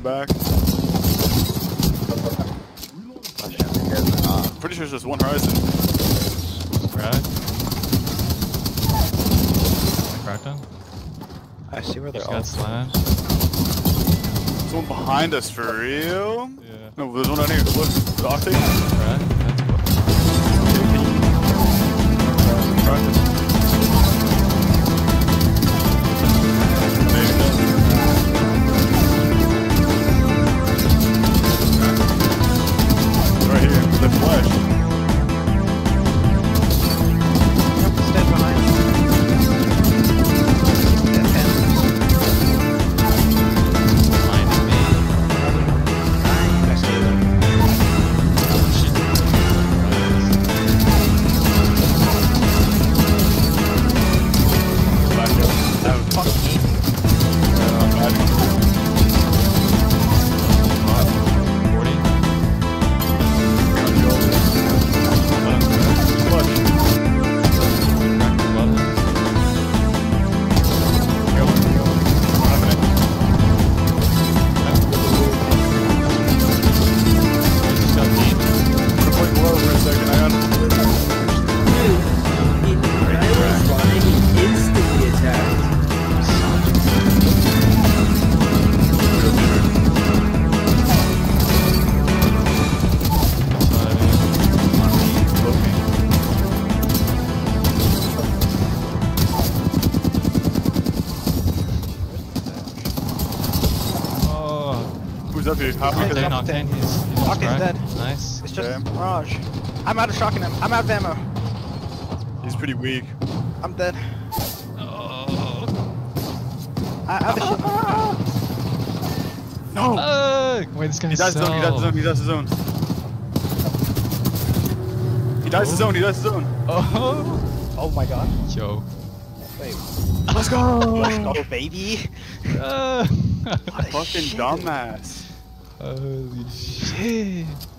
back. Pretty sure it's just one horizon. Right. Cracked him. I see where they're He's all. got slash. Someone behind us for real? Yeah. No, there's one down here. Look, the octane. Right. Right here, the flash. Stand behind. Behind me. I see them. Who's up here? Octane, he's Octane's dead. Nice. It's just Okay. Mirage. I'm out of shocking him. I'm out of ammo. He's pretty weak. I'm dead. Oh. I have a shit. No! Wait, this guy's He dies his zone, he dies his zone, he dies his zone. He dies his zone, he dies his zone. Oh. Oh my god. Yo. Wait. Let's go! Let's go, baby. Fucking shit. dumbass. Holy shit.